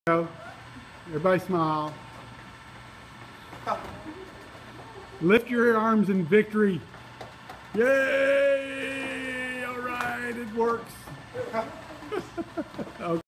Go. Everybody smile. Lift your arms in victory. Yay! All right, it works. Okay.